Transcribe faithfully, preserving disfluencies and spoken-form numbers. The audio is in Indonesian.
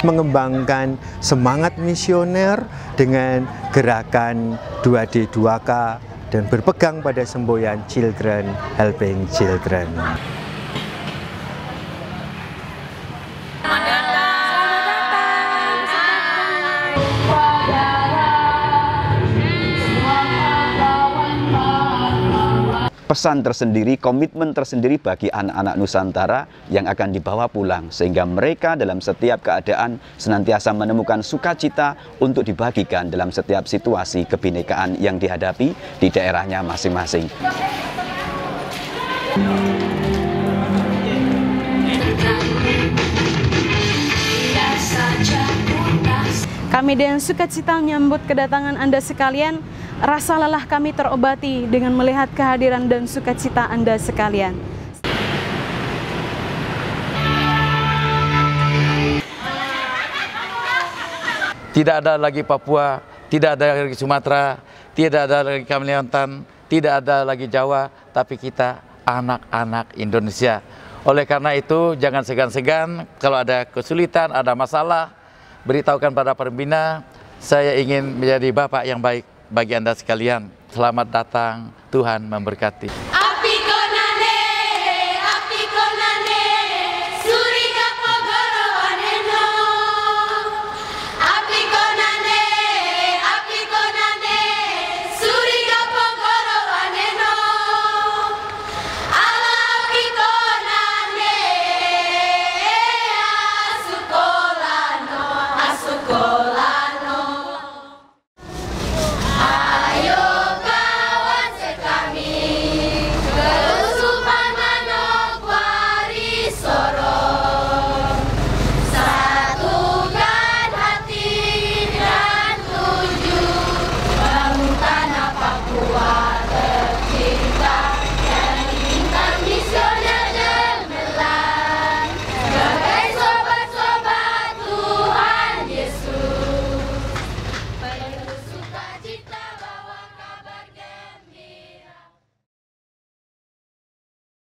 mengembangkan semangat misioner dengan gerakan dua D dua K dan berpegang pada semboyan Children Helping Children. Pesan tersendiri, komitmen tersendiri bagi anak-anak Nusantara yang akan dibawa pulang, sehingga mereka dalam setiap keadaan senantiasa menemukan sukacita untuk dibagikan dalam setiap situasi kebinekaan yang dihadapi di daerahnya masing-masing. Kami dengan sukacita menyambut kedatangan Anda sekalian. Rasa lelah kami terobati dengan melihat kehadiran dan sukacita Anda sekalian. Tidak ada lagi Papua, tidak ada lagi Sumatera, tidak ada lagi Kalimantan, tidak ada lagi Jawa, tapi kita anak-anak Indonesia. Oleh karena itu, jangan segan-segan kalau ada kesulitan, ada masalah, beritahukan pada pembina, saya ingin menjadi bapak yang baik bagi Anda sekalian. Selamat datang, Tuhan memberkati.